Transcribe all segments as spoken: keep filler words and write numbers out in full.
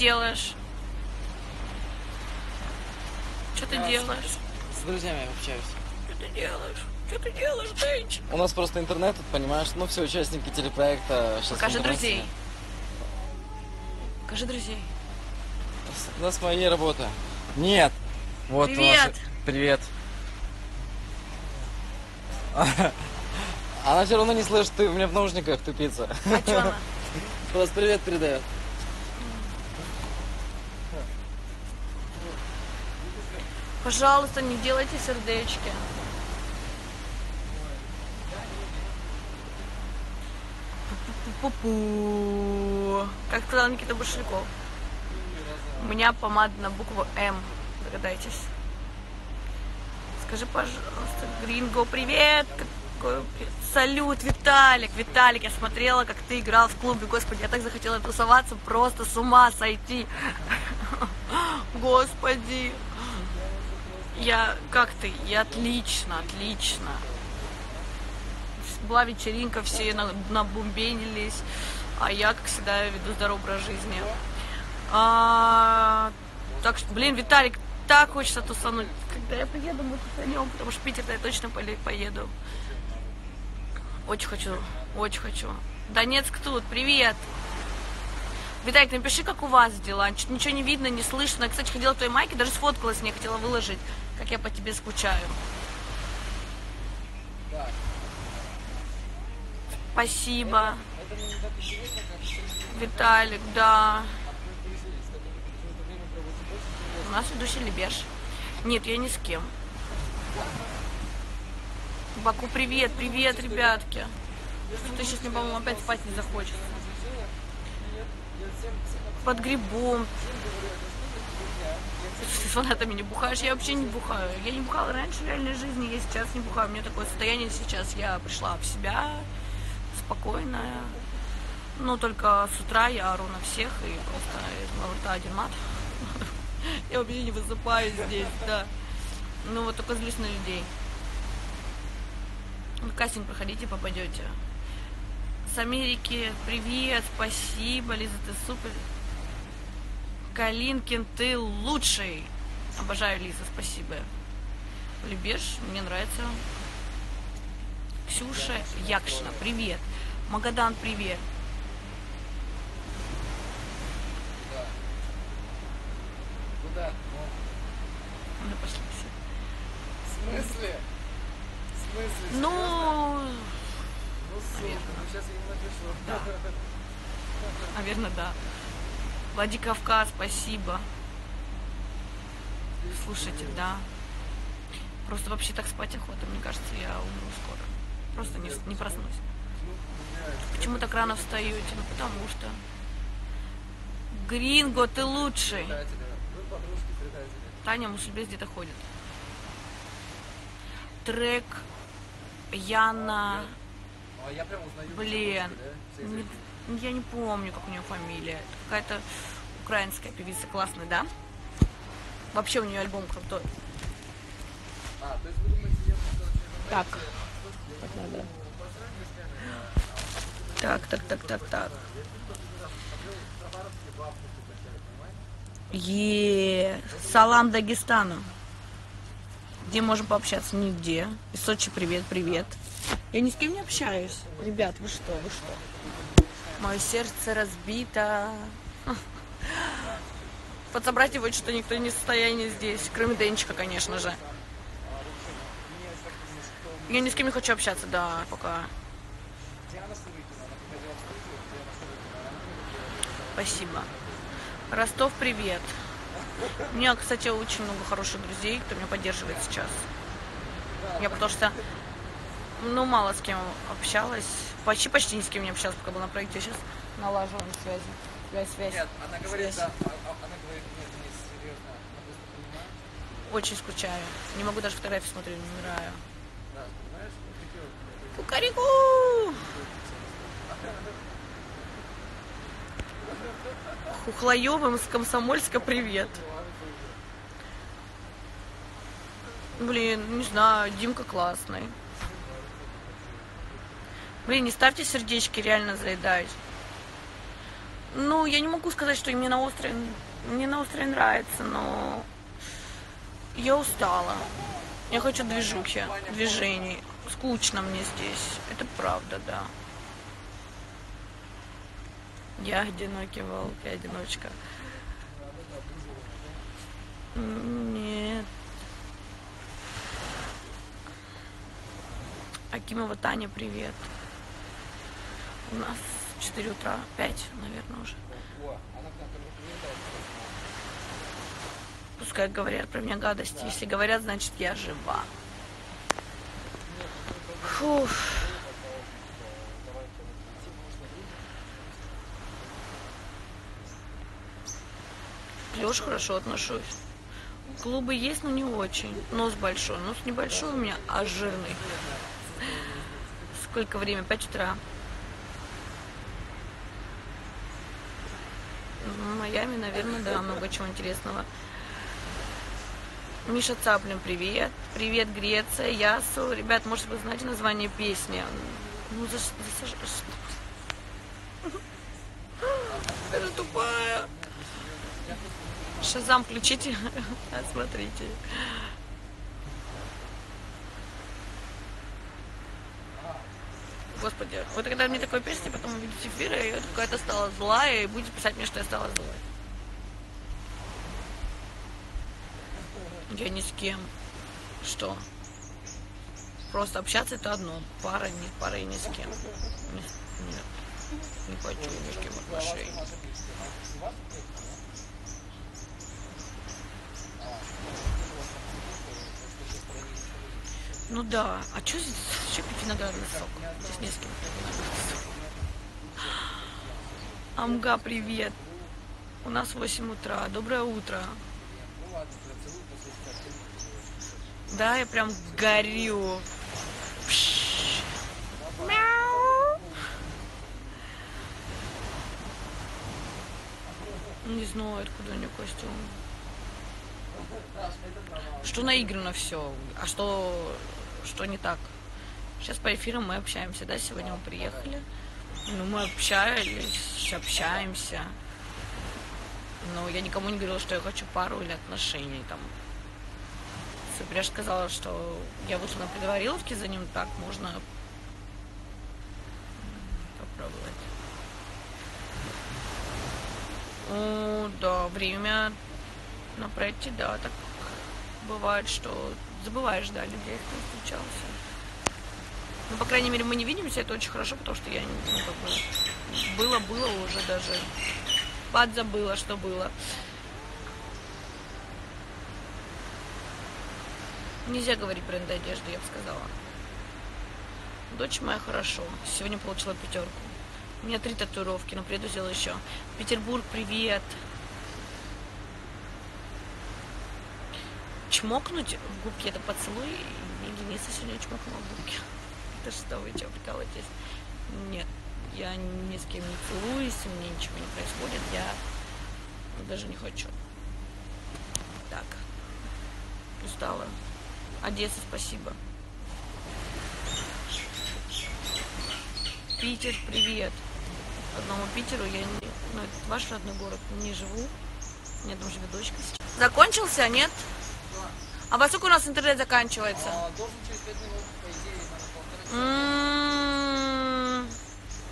делаешь? Что ты делаешь? С друзьями общаюсь. Что ты делаешь? Что ты делаешь, Дэнч? У нас просто интернет, тут, понимаешь, ну все участники телепроекта. Покажи друзей. Покажи друзей. У нас моей работы. Нет. Вот Привет. Ваши... Привет. Она все равно не слышит, ты у меня в наушниках, тупица. А что она? Просто привет передает. Пожалуйста, не делайте сердечки. Пу-пу-пу. Как сказал Никита Башляков. У меня помада на букву М. Догадайтесь. Скажи, пожалуйста, Гринго, привет! Какой... Салют, Виталик! Виталик, я смотрела, как ты играл в клубе. Господи, я так захотела тусоваться, просто с ума сойти. Господи. Я... Как ты? Я отлично, отлично. Была вечеринка, все набумбенились, а я, как всегда, веду здоровый образ жизни. А, так что, блин, Виталик, так хочется тусануть. Когда я приеду, мы тусанем, потому что в Питер я точно поеду. Очень хочу, очень хочу. Донецк тут, привет. Виталик, напиши, как у вас дела. Ничего не видно, не слышно. Кстати, ходила в твоей майке, даже сфоткалась, не хотела выложить, как я по тебе скучаю. Спасибо. Виталик, да. У нас ведущий Лебеш. Нет, я ни с кем. Баку, привет, привет, ребятки. Что-то сейчас мне, по-моему, опять спать не захочется. Под грибом. Ты с фанатами не бухаешь? Я вообще не бухаю. Я не бухала раньше в реальной жизни, я сейчас не бухаю. У меня такое состояние сейчас. Я пришла в себя, спокойная. Ну, только с утра я ору на всех и просто из моего рта один мат. Я вообще не высыпаюсь здесь, да. Ну, вот только злюсь на людей. Кастинг проходите, попадете. С Америки привет, спасибо, Лиза, ты супер. Калинкин, ты лучший. Обожаю, Лиза, спасибо. Любишь, мне нравится. Ксюша Якшина, привет. Магадан, привет. Куда? Ну, пошли все. В смысле? В смысле? Ну, Ну, наверное. Ну, сейчас я не напишу. Да. Наверное, да. Владикавказ, спасибо. Слушайте, да. Просто вообще так спать охота. Мне кажется, я умру скоро. Просто не, не проснусь. Почему так рано встаете? Ну, потому что... Гринго, ты лучший. Таня Мусульбес где-то ходит. Трек Яна... Блин. Не, я не помню, как у нее фамилия. Какая-то украинская певица классная, да? Вообще у нее альбом крутой. Так. Так, так, так, так, так. Е, салам Дагестану. Где можем пообщаться? Нигде. Из Сочи привет, привет. Я ни с кем не общаюсь. Ребят, вы что, вы что? Мое сердце разбито. Подсобрать его что никто не в состоянии здесь. Кроме Денчика, конечно же. Я ни с кем не хочу общаться, да, пока. Спасибо. Ростов, привет. У меня, кстати, очень много хороших друзей, кто меня поддерживает сейчас. Я потому что, ну, мало с кем общалась. Почти, почти ни с кем не общалась, пока была на проекте. Сейчас налаживаем связи. Связь, связь. Нет, она говорит, связь. Да, она говорит, нет, нет, серьезно. Она просто понимает. Очень скучаю. Не могу даже фотографии смотреть, не умираю. Да, понимаешь? Кукареку! Хухлоёвым из Комсомольска привет. Блин, не знаю, Димка классный. Блин, не ставьте сердечки, реально заедаюсь. Ну, я не могу сказать, что мне на острове, мне на острове нравится, но я устала. Я хочу движухи, движений. Скучно мне здесь. Это правда, да. Я одинокий волк, я одиночка. Нет. Акимова Таня, привет. У нас четыре утра, пять, наверное, уже. Пускай говорят про меня гадости. Если говорят, значит я жива. Фух. К Лёше хорошо отношусь. Клубы есть, но не очень. Нос большой. Нос небольшой у меня, а жирный. Сколько время? пять утра. В Майами, наверное, да, много чего интересного. Миша Цаплин, привет. Привет, Греция, Ясу. Ребят, может, вы знаете название песни? Ну, за, за, за, я же тупая. Шазам включите, смотрите. Господи, вот когда мне такое пишете, потом увидите эфиры, и я какая-то стала злая, и будете писать мне, что я стала злой. Я ни с кем. Что? Просто общаться это одно. Пара, не пара и ни с кем. Нет, нет. Не хочу ни с кем отношений. Ну да. А что здесь? Что пить виноградный сок? Здесь не с кем. Амга, привет. У нас восемь утра. Доброе утро. Да, я прям горю. Пш. Мяу. Не знаю, откуда у нее костюм. Что наиграно все, а что, что не так. Сейчас по эфирам мы общаемся, да, сегодня мы приехали. Ну, мы общались, общаемся. Но я никому не говорила, что я хочу пару или отношений там. Супряж сказала, что я вышла на предвариловке за ним, так можно попробовать. О, да, время на проекте, да, так бывает, что забываешь, да, людей, кто встречался. Ну, по крайней мере, мы не видимся, это очень хорошо, потому что я, ну, как бы, было-было уже даже, подзабыла, что было. Нельзя говорить бренды одежды, я бы сказала. Дочь моя хорошо. Сегодня получила пятерку. У меня три татуировки, но приеду сделаю еще. Петербург, привет. Чмокнуть в губки это поцелуй. И Дениса сегодня чмокнула в губки. Это что, вы что, прикалываетесь? Нет, я ни с кем не целуюсь, мне ничего не происходит. Я даже не хочу. Так. Устала. Одесса, спасибо. Питер, привет. Одному Питеру я не... Ну, это ваш родной город, не живу. У меня там живет дочка сейчас. Закончился, нет? А во сколько у нас интернет заканчивается? Должен через пять минут, по идее, на полтора часа.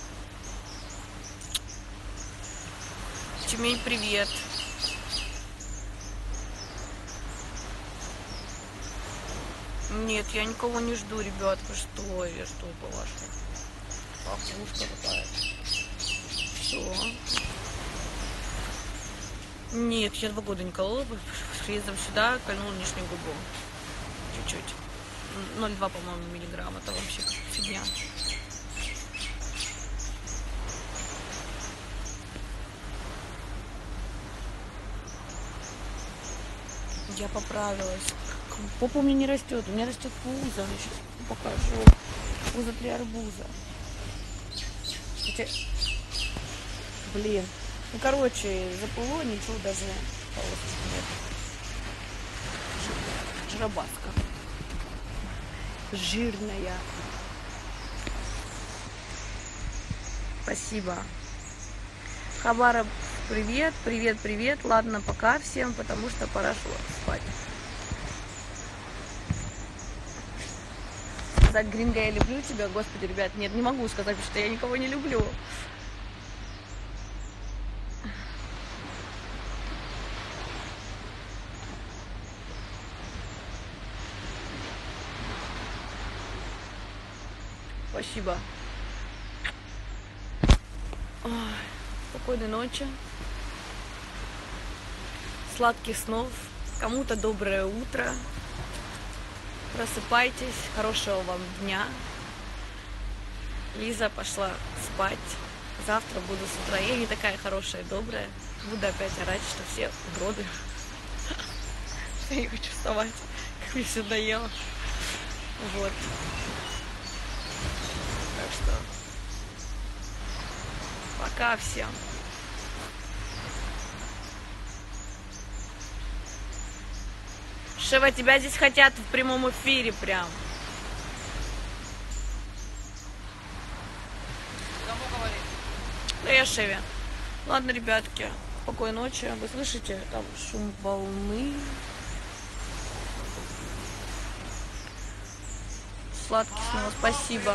Тюмень, привет. Нет, я никого не жду, ребят. Вы что? Я что, по-вашему? Папушка какая-то. Все. Нет, я два года не колола. С приездом сюда кольнула нижнюю губу. Чуть-чуть. ноль целых два, по-моему, миллиграмм. Это вообще фигня. Я поправилась. Попа у меня не растет. У меня растет пузо. Я сейчас покажу. Пузо три арбуза. Хотя... Блин. Ну, короче, запыло, ничего даже полосочки нет. Жиробаска. Жирная. Спасибо. Хабаров, привет, привет, привет. Ладно, пока всем, потому что пора спать. Сказать, Гринго, я люблю тебя, господи, ребят, нет, не могу сказать, потому что я никого не люблю. Спасибо. Ой, спокойной ночи. Сладких снов. Кому-то доброе утро. Просыпайтесь. Хорошего вам дня. Лиза пошла спать. Завтра буду с утра. Я не такая хорошая, добрая. Буду опять орать, что все уроды. Я не хочу вставать. Как мне все надоело. Вот. Так что пока всем. Шева, тебя здесь хотят в прямом эфире прям. Кому говорить? Да я Шеве. Ладно, ребятки, спокойной ночи. Вы слышите там шум волны? Сладких снов, спасибо.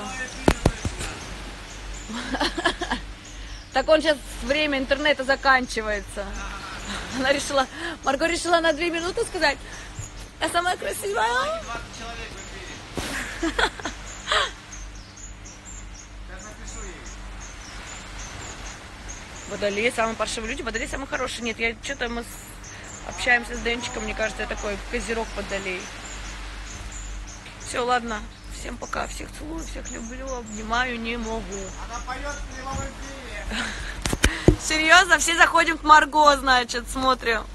Так он сейчас, время интернета заканчивается. Она решила, Марго решила на две минуты сказать, я самая красивая. двадцать человек в эфире. Сейчас напишу ей. Водолей, самые паршивые люди, Водолей самый хороший. Нет, я что-то мы с... общаемся с Денчиком, мне кажется, я такой козерог Водолей. Все, ладно. Всем пока, всех целую, всех люблю, обнимаю, не могу. Она поет в прямом эфире. Серьезно, все заходим к Марго, значит, смотрим.